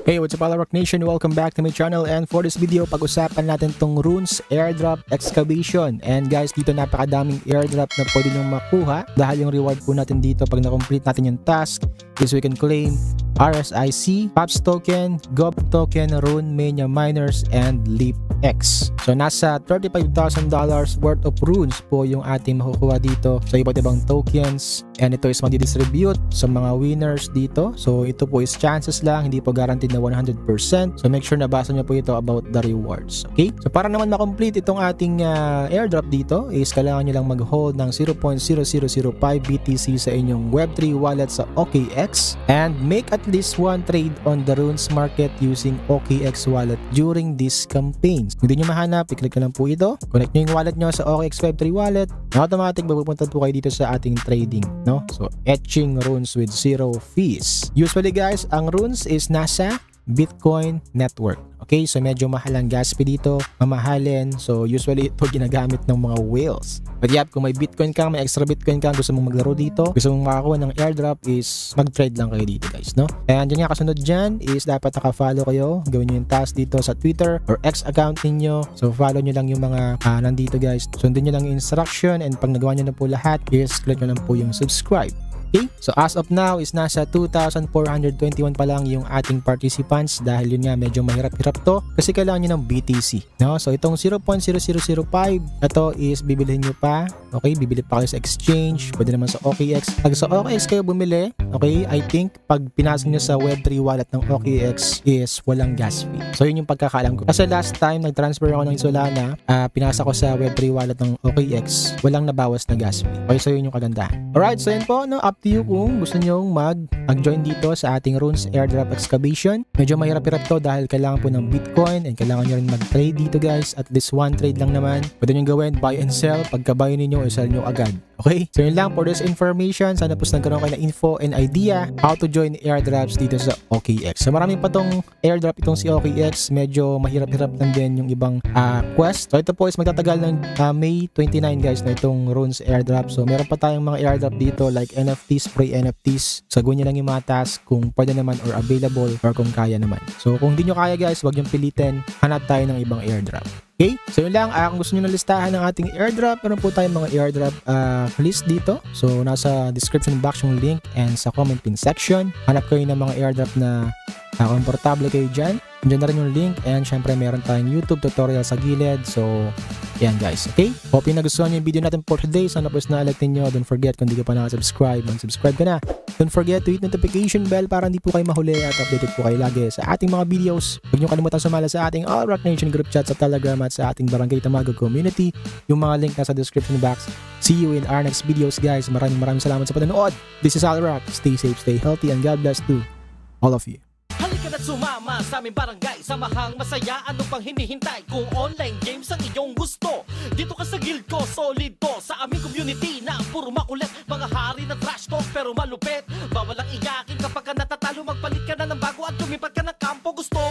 Hey, what's up Rock Nation? Welcome back to my channel, and for this video, pag-usapan natin tong Runes Airdrop Excavation. And guys, dito napakadaming airdrop na pwede nyong makuha dahil yung reward po natin dito pag na-complete natin yung task is we can claim RSIC, POPs token, GOP token, Rune Mania Miners, and Leap X. So nasa $35,000 worth of runes po yung ating makukuha dito sa iba't ibang tokens, and ito is madi-distribute sa mga winners dito. So ito po is chances lang, hindi po guaranteed na 100%. So make sure na basa nyo po ito about the rewards. Okay? So para naman makomplete itong ating airdrop dito is kailangan nyo lang mag-hold ng 0.0005 BTC sa inyong Web3 wallet sa OKX and make at least one trade on the Runes market using OKX wallet during this campaign. Kung hindi nyo mahanap, i-click na lang po ito. Connect nyo yung wallet nyo sa OKX Web3 wallet. Automatic mapupunta po kayo dito sa ating trading, no? So etching runes with zero fees. Usually guys, ang runes is nasa Bitcoin network. Okay, so medyo mahal ang gas fee dito, mamahalin. So usually ito ginagamit ng mga whales. But yeah, kung may Bitcoin ka, may extra Bitcoin ka, gusto mong maglaro dito, gusto mong makakuha ng airdrop, is mag-trade lang kayo dito guys, no? And yun nga, kasunod dyan is dapat naka-follow kayo. Gawin nyo yung task dito sa Twitter or X account ninyo. So follow nyo lang yung mga nandito guys. Sundin nyo lang yung instruction, and pag nagawa nyo na po lahat is click nyo lang po yung subscribe. Okay? So as of now is nasa 2,421 pa lang yung ating participants dahil yun nga medyo mahirap-hirap to kasi kailangan nyo ng BTC, no? So itong 0.0005 ito is bibilihin nyo pa. Okay, bibili pa kayo sa exchange, pwede naman sa OKX. Pag sa OKX kayo bumili, okay, I think pag pinasok nyo sa Web3 wallet ng OKX is walang gas fee. So yun yung pagkakaalam ko. Kasi last time nag-transfer ako ng Solana, pinasa ko sa Web3 wallet ng OKX, walang nabawas na gas fee. Okay, so yun yung kagandahan. Alright, so yun po, no? Up to you kung gusto nyo mag-join dito sa ating Runes Airdrop Excavation. Medyo mahirap-hirap to dahil kailangan po ng Bitcoin and kailangan nyo rin mag-trade dito guys. At least one trade lang naman. Pwede nyo gawin, buy and sell. Pagka-buy ninyo, i-sell nyo agad. Okay? So yun lang for this information. Sana po nagkaroon kayo ng info and idea how to join airdrops dito sa OKX. So maraming pa tong airdrop itong si OKX. Medyo mahirap-hirap lang din yung ibang quest. So ito po is magtatagal ng May 29 guys na itong Runes Airdrop. So meron pa tayong mga airdrop dito like NFTs, pre-NFTs. So gawin nyo lang yung mga task kung pwede naman or available or kung kaya naman. So kung hindi nyo kaya guys, wag yung pilitin. Hanap tayo ng ibang airdrop. Okay, so yun lang. Kung gusto nyo na listahan ng ating airdrop, meron po tayong mga airdrop list dito. So nasa description box yung link and sa comment pin section. Hanap kayo ng mga airdrop na komportable kayo dyan. Diyan na rin yung link, and syempre meron tayong YouTube tutorial sa gilid. So yan guys, okay? Hope yung nagustuhan nyo yung video natin for today. Sana po na-like ninyo. Don't forget, kung di ka pa nakasubscribe, mag-subscribe ka na. Don't forget to hit notification bell para hindi po kayo mahuli at updated po kayo lagi sa ating mga videos. Huwag nyo kalimutan sumala sa ating All Rock Nation group chat sa Telegram at sa ating Barangay Tamago community. Yung mga link nasa description box. See you in our next videos guys. Maraming salamat sa panonood. This is All Rock. Stay safe, stay healthy, and God bless to all of you. Halika na't sumama sa aming barangay. Samahang masaya, ano pang hinihintay? Kung online games ang iyong gusto, dito ka sa guild ko, solid to. Sa aming community na puro makulit, mga hari na trash talk pero malupit. Bawal ang iyakin kapag ka natatalo, magpalit ka na ng bago at lumipat ka ng kampo. Gusto